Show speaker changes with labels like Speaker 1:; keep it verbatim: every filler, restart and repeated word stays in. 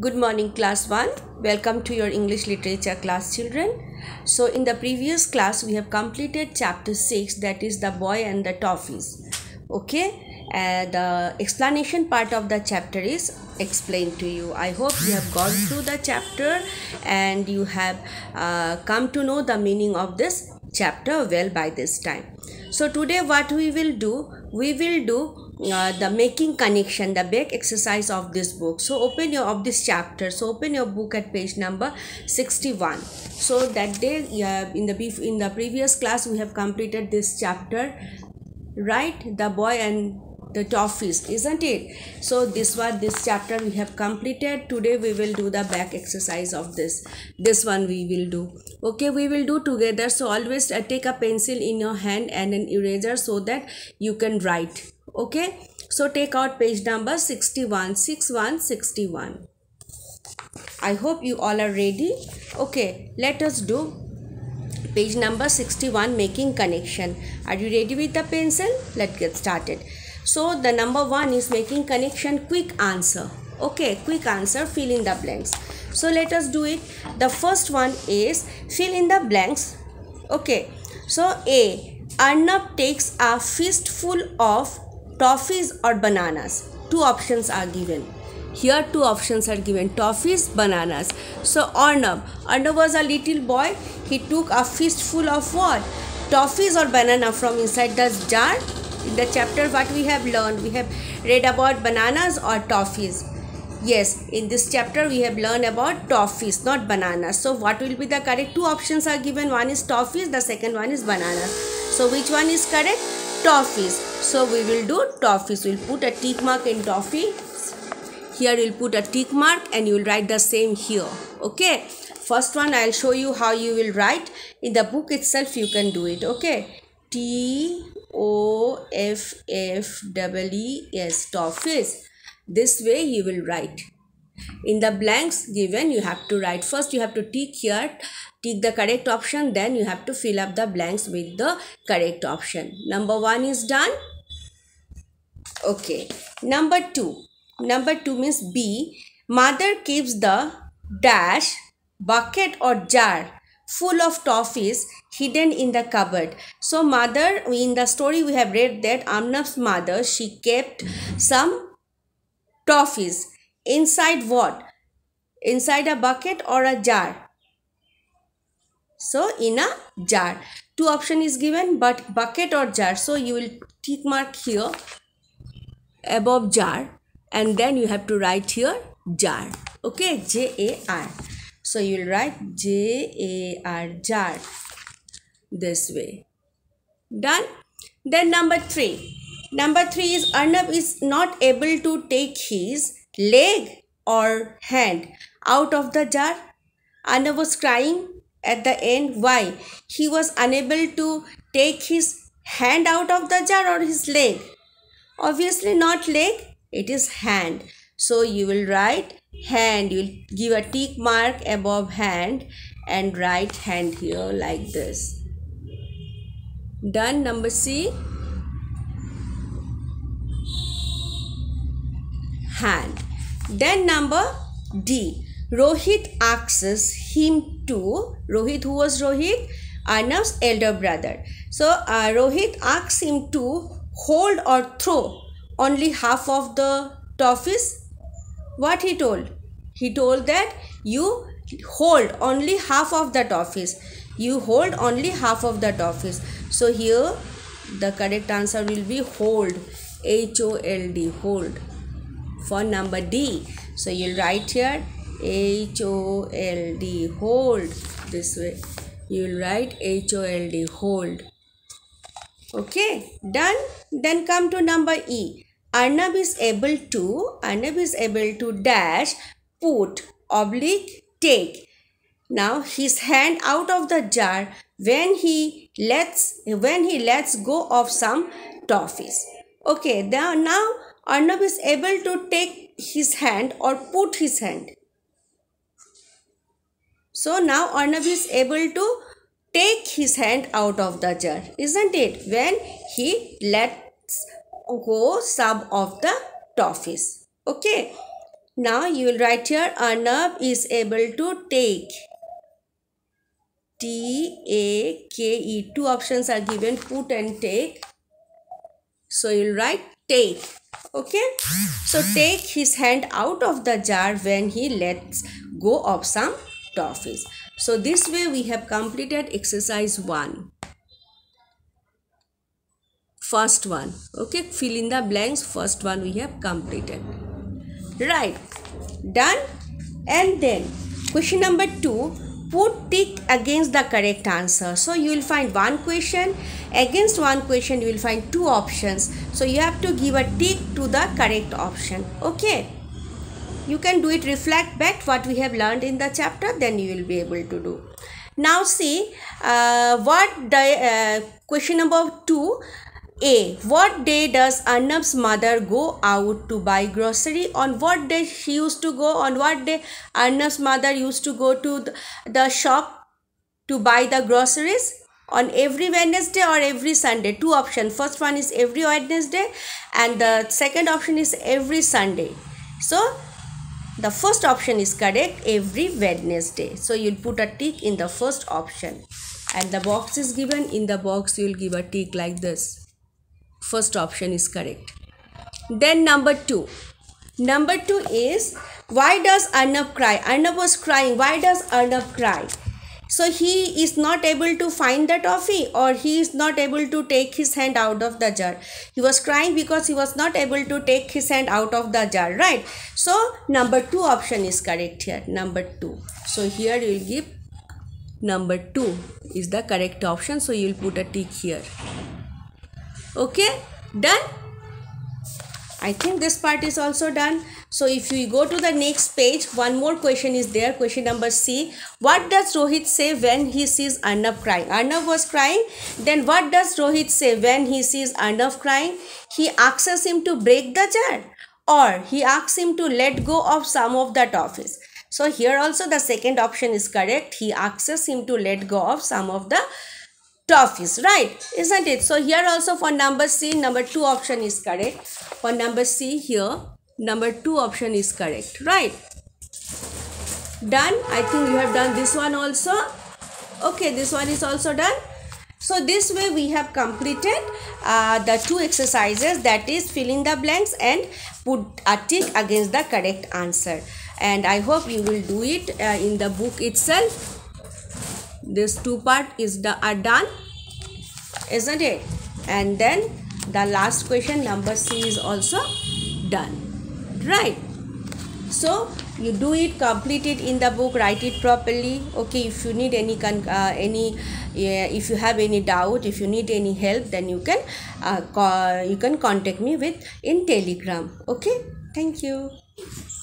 Speaker 1: Good morning, class one. Welcome to your English literature class, children. So in the previous class we have completed chapter six, that is the boy and the toffees. Okay, and the explanation part of the chapter is explained to you. I hope you have gone through the chapter and you have uh, come to know the meaning of this chapter well by this time. So today what we will do, we will do uh, the making connection, the back exercise of this book. So open your of this chapter. So open your book at page number sixty-one. So that day uh, in the in the previous class we have completed this chapter, right? The boy and the toffees, isn't it? So this was this chapter we have completed. Today we will do the back exercise of this. This one we will do. Okay, we will do together. So always uh, take a pencil in your hand and an eraser so that you can write. Okay, so take out page number sixty-one, sixty-one, sixty-one. I hope you all are ready. Okay, let us do page number sixty-one, making connection. Are you ready with the pencil? Let's get started. So the number one is making connection, quick answer. Okay, quick answer, fill in the blanks. So let us do it. The first one is fill in the blanks. Okay, so A, Arnab takes a fistful of toffees or bananas. Two options are given. Here two options are given, toffees, bananas. So Arnab, Arnab was a little boy. He took a fistful of what? Toffees or banana from inside the jar. In the chapter what we have learned, we have read about bananas or toffees. Yes, in this chapter we have learned about toffees, not bananas. So what will be the correct? Two options are given. One is toffees, the second one is bananas. So which one is correct? Toffees. So we will do toffees. We'll put a tick mark in toffee. Here we'll put a tick mark and you will write the same here. Okay. First one I'll show you how you will write. In the book itself you can do it. Okay. T O F F E E S, toffees. This way you will write. In the blanks given you have to write. First you have to tick here, tick the correct option, then you have to fill up the blanks with the correct option. Number one is done. Okay. Number two. Number two means B. Mother keeps the dash bucket or jar full of toffees hidden in the cupboard. So mother, in the story we have read that Arnab's mother, she kept some toffees inside what? Inside a bucket or a jar? So in a jar. Two option is given, but bucket or jar. So you will tick mark here above jar and then you have to write here jar. Okay, J A R. So you will write J A R, jar, this way. Done. Then number three. Number three is Arnab is not able to take his leg or hand out of the jar. Arnab was crying at the end. Why? He was unable to take his hand out of the jar or his leg. Obviously not leg, it is hand. So you will write hand. You will give a tick mark above hand and write hand here like this. Done. Number C. Hand. Then number D. Rohit asks him to, Rohit, who was Rohit? Arnab's elder brother. So uh, Rohit asks him to hold or throw only half of the toffees. What he told? He told that you hold only half of the toffees. You hold only half of the toffees. So here the correct answer will be hold. H O L D, hold. For number D. So you'll write here H O L D, hold. This way. You'll write H O L D, hold. Okay, done. Then come to number E. Arnab is able to, Arnab is able to dash, put, oblique, take. Now his hand out of the jar when he lets, when he lets go of some toffees. Okay, now, now Arnab is able to take his hand or put his hand. So now Arnab is able to take his hand out of the jar, isn't it? When he lets go some of the toffees. Okay. Now you will write here Arnab is able to take. T A K E. Two options are given, put and take. So you will write take. Okay. So take his hand out of the jar when he lets go of some toffees. So this way we have completed exercise one. First one. Okay. Fill in the blanks. First one we have completed. Right. Done. And then question number two. Put tick against the correct answer. So you will find one question. Against one question you will find two options. So you have to give a tick to the correct option. Okay. You can do it, reflect back what we have learned in the chapter, then you will be able to do. Now see uh, what the uh, question number two. A. What day does Arnab's mother go out to buy grocery? On what day she used to go? On what day Arnab's mother used to go to the, the shop to buy the groceries? On every Wednesday or every Sunday? Two options. First one is every Wednesday and the second option is every Sunday. So the first option is correct, every Wednesday. So you'll put a tick in the first option. And the box is given. In the box you'll give a tick like this. First option is correct. Then number two. Number two is, why does Arnab cry? Arnab was crying. Why does Arnab cry? So he is not able to find the toffee, or he is not able to take his hand out of the jar. He was crying because he was not able to take his hand out of the jar, right? So number two option is correct here. Number two. So here you will give number two is the correct option. So you will put a tick here. Okay, done. I think this part is also done. So if we go to the next page, one more question is there. Question number C. What does Rohit say when he sees Arnab crying? Arnab was crying. Then what does Rohit say when he sees Arnab crying? He asks him to break the jar, or he asks him to let go of some of the toffees. So here also the second option is correct. He asks him to let go of some of the toffees, right? Isn't it? So here also for number C, number two option is correct. For number C here, number two option is correct, right? Done. I think you have done this one also. Okay, this one is also done. So this way we have completed uh, the two exercises, that is fill in the blanks and put a tick against the correct answer. And I hope you will do it uh, in the book itself. This two part is the, are done, isn't it? And then the last question number C is also done, right? So you do it, complete it in the book, write it properly. Okay, if you need any uh, any uh, if you have any doubt, if you need any help, then you can uh, call, you can contact me with in Telegram. Okay, thank you.